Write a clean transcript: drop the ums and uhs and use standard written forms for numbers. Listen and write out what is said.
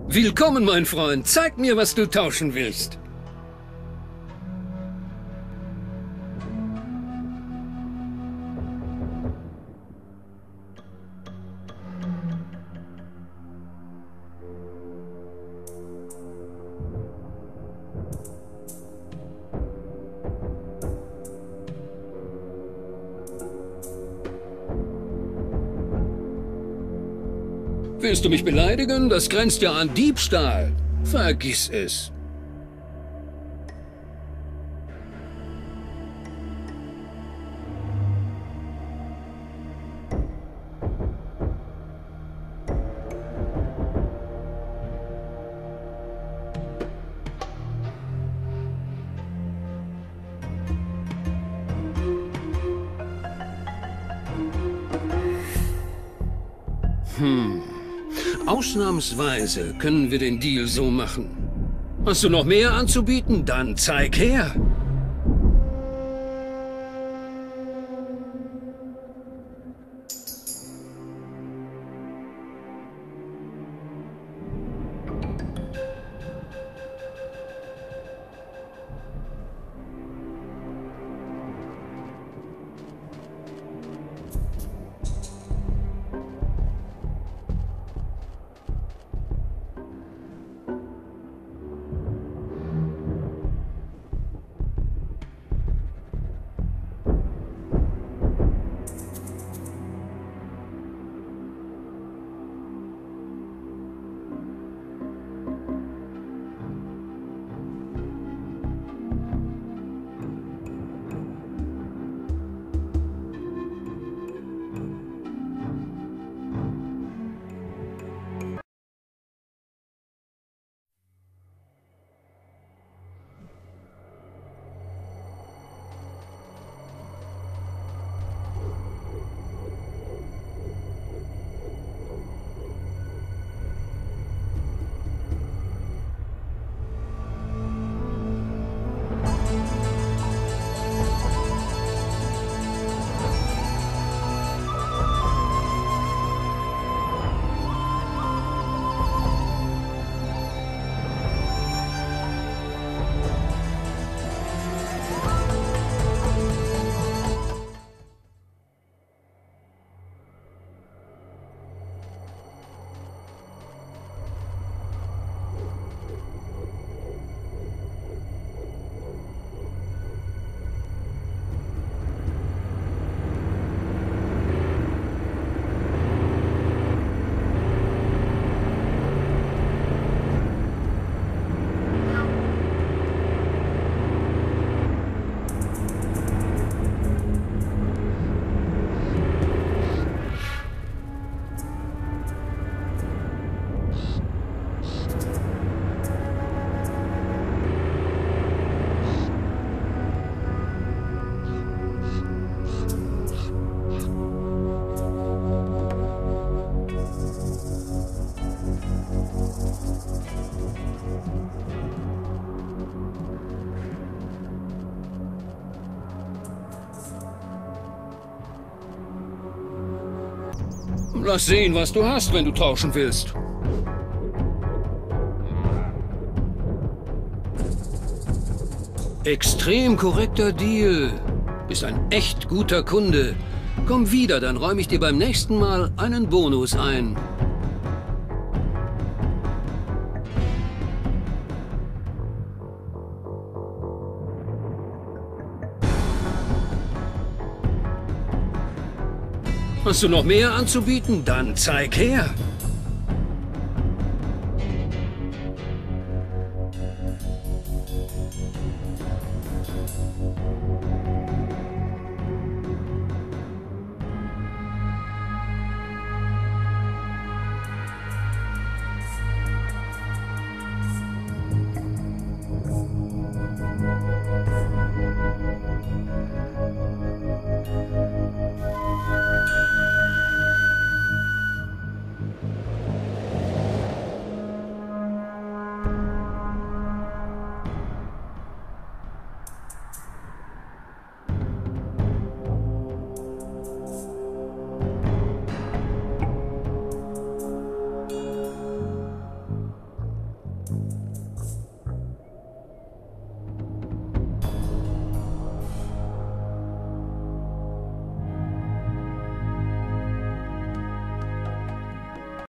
Willkommen, mein Freund. Zeig mir, was du tauschen willst. Willst du mich beleidigen? Das grenzt ja an Diebstahl. Vergiss es. Ausnahmsweise können wir den Deal so machen. Hast du noch mehr anzubieten? Dann zeig her. Lass sehen, was du hast, wenn du tauschen willst. Extrem korrekter Deal. Bist ein echt guter Kunde. Komm wieder, dann räume ich dir beim nächsten Mal einen Bonus ein. Hast du noch mehr anzubieten? Dann zeig her.